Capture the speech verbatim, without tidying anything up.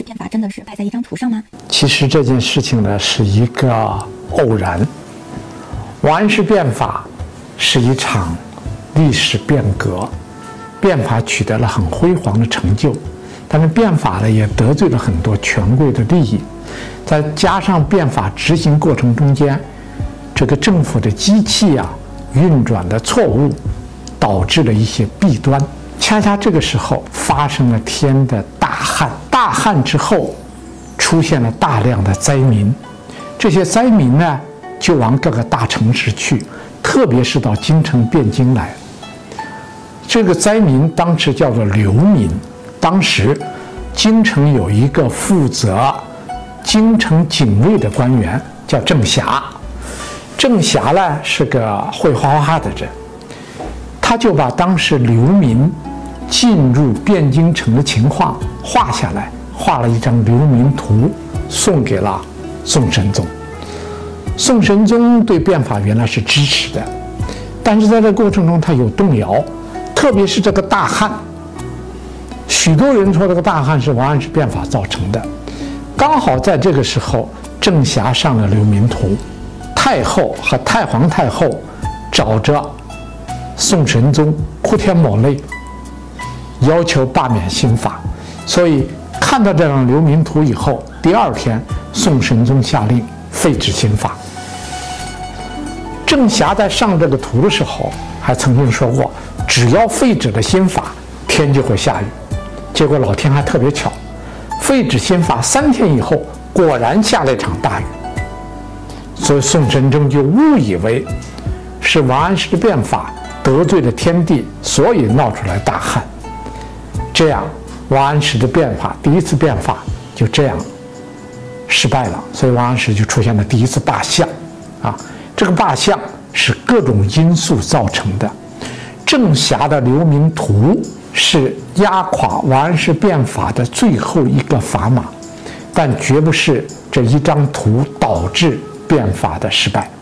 变法真的是败在一张图上吗？ 其实这件事情呢是一个偶然。王安石变法是一场历史变革，变法取得了很辉煌的成就，但是变法呢也得罪了很多权贵的利益，再加上变法执行过程中间，这个政府的机器啊运转的错误，导致了一些弊端。恰恰这个时候发生了天的大旱，大旱之后出现了大量的灾民，这些灾民呢就往各个大城市去，特别是到京城汴京来。这个灾民当时叫做流民，当时京城有一个负责京城警卫的官员叫郑霞，郑霞呢是个会画画的人，他就把当时流民进入汴京城的情况画下来，画了一张流民图，送给了宋神宗。宋神宗对变法原来是支持的，但是在这个过程中他有动摇，特别是这个大旱，许多人说这个大旱是王安石变法造成的。刚好在这个时候，郑霞上了流民图，太后和太皇太后找着宋神宗哭天抹泪，要求罢免新法。所以看到这张流民图以后，第二天宋神宗下令废止新法。郑霞在上这个图的时候还曾经说过，只要废止了新法，天就会下雨。结果老天还特别巧，废止新法三天以后，果然下了一场大雨。所以宋神宗就误以为是王安石的变法得罪了天地，所以闹出来大旱。这样王安石的变法，第一次变法就这样失败了，所以王安石就出现了第一次罢相啊。这个罢相是各种因素造成的。郑霞的流民图是压垮王安石变法的最后一个砝码，但绝不是这一张图导致变法的失败。